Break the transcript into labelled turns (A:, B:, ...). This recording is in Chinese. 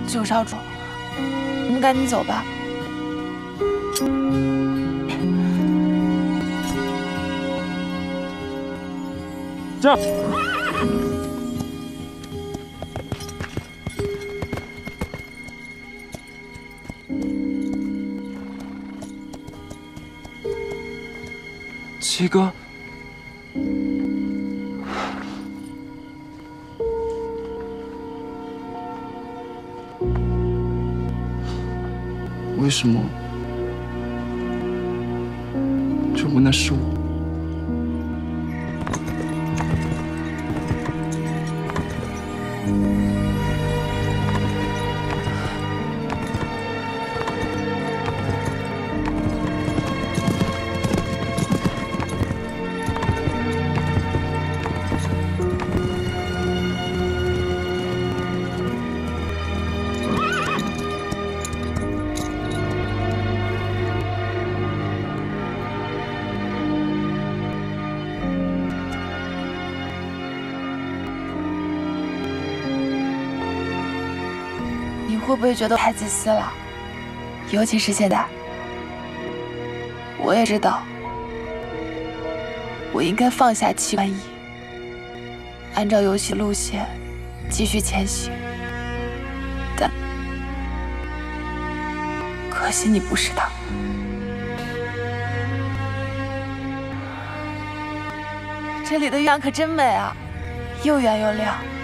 A: 九少主，你们赶紧走吧。
B: 这。 七哥，为什么这不能是我？
A: 你会不会觉得太自私了？尤其是现在，我也知道，我应该放下戚万一，按照游戏路线继续前行。但可惜你不是他。这里的月亮可真美啊，又圆又亮。